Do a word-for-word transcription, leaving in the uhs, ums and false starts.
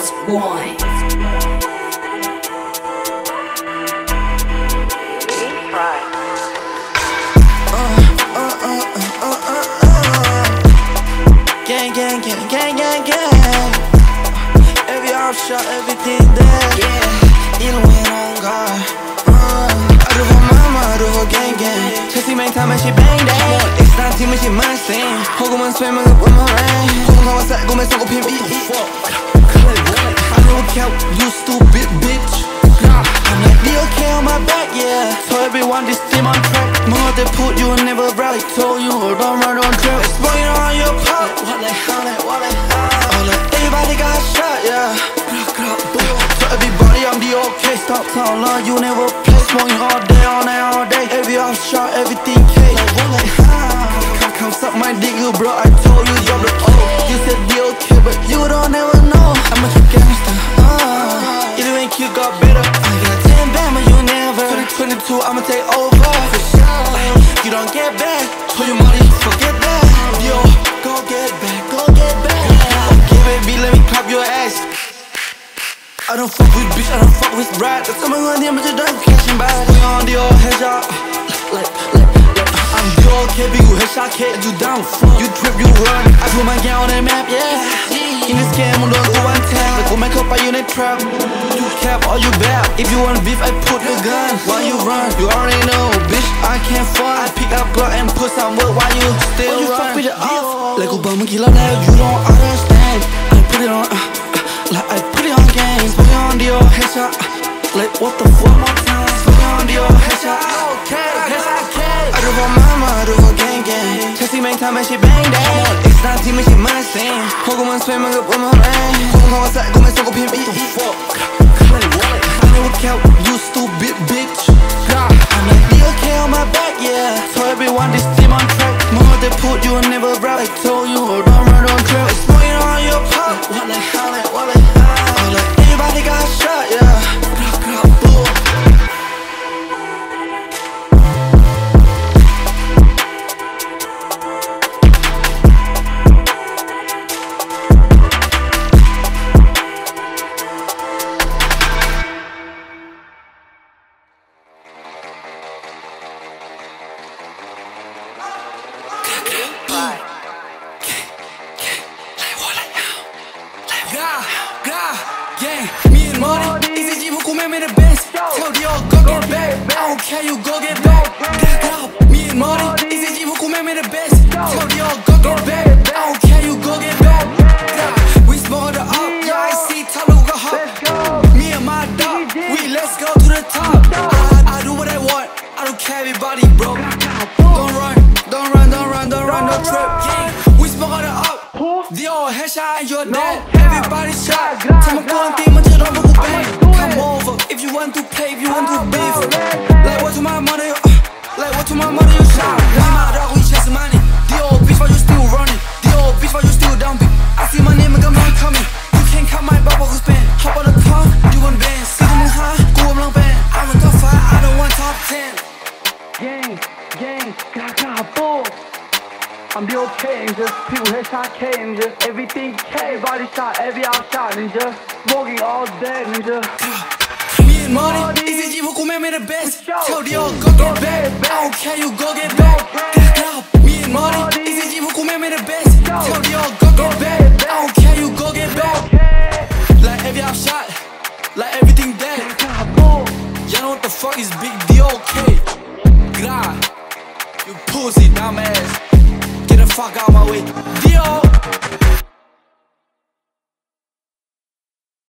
That's why. Gang, gang, gang, gang, gang, gang. Every offshot, everything there. Yeah, 이런 왜 on guard. I do for mama, I do for gang, gang. Chelsea make time and she bang bang. It's not team and she must sing. 호구만 swimming up with my rain. 호구만 살고 매 쏘고 핀 beat. I don't care, you stupid bitch. I'm like D O K on my back, yeah. So everyone this team on track. More they put you never right. Told you don't run on track. Exploding on your pop. What like how like what like how? All like everybody got shot, yeah. So everybody I'm D O K. Stop talking long, you never play. Smoking all day, all night, all day. Every offshot, everything K. Like what like how? Come, come suck my dick, you bro. I told you you're the O. You said D O K, but you don't ever know. I'm a gangster. Uh, you ain't cute, got better. I got ten band, but you never. twenty-two, I'ma take over. For sure. You don't get back. Told you money, forget that. Yo, go get back, go get back. Okay, baby, let me clap your ass. I don't fuck with bitch, I don't fuck with rats. That's something on him, but you don't catching back. We on the old headshot. Like, like, like, I'm the old kid, big headshot, kid. You down, you trip, you run. I put my gang on the map, yeah. In this game, I don't do one tap. Like, go make up a unit trap. You cap or you bap. If you want beef, I put the gun. While you run, you already know, bitch, I can't fun. I pick up blood and put some wood while you still you run. Fuck with it off. Like Obama, kill now, you don't understand. I put it on, uh, uh, like I put it on games. Put it on the old headshot. Like what the fuck, more times. Put it on the old headshot. Okay, okay. I do for mama, I do for gang gang. Chelsea make time and she bang bang. It's not team and she must sing. 호구만 swimming up with my rain. 호구만 살고 매 쏘고 핀 beat. I never care, you stupid bitch. I'm like D O K on my back, yeah. So everyone this team on track. More they put you never right. I told you don't run on track. Exploding on your pop. What like how like what like how? All like everybody got shot, yeah. Me and money, easy who come me the best. Tell the old go get back. I don't care, you go get back. Me and money, easy who come me the best. Tell the old go get back. I don't care, you go get back. We smoke it up, yeah, I see Taluga hop. Me and my dog, we let's go to the top. I, I do what I want, I don't care everybody, bro. Don't run, don't run, don't run, don't run, no trip. Yeah, we smoke it up. The old headshot and you're dead. Everybody shot. Tell me one thing, but you don't look bang. Come over if you want to play, if you want to beef. Like what to my money, uh, like what to my money you shot. We my dog, we chasing money. The old bitch, why you still running? The old bitch, why you still dumping? I see my name and I'm not coming. You can't cut my bubble who's been. Hop on the car, you want band. See them high, go up long band. I want top five, I don't want top ten. Gang, gang, gaga, bull. I'm the old K, and just people headshot K, and just everything K. Body shot, every outshot, and just smoking all day, and just me and money, easy who come me the best. Tell the old go get back. I don't care, you go get back. Me and money, easy who come me the best. Tell the old go get back. I don't care, you go get back. Like every outshot, like everything dead. You know what the fuck is big D O K? Gra, you pussy dumbass. Get the fuck out my way. Dio.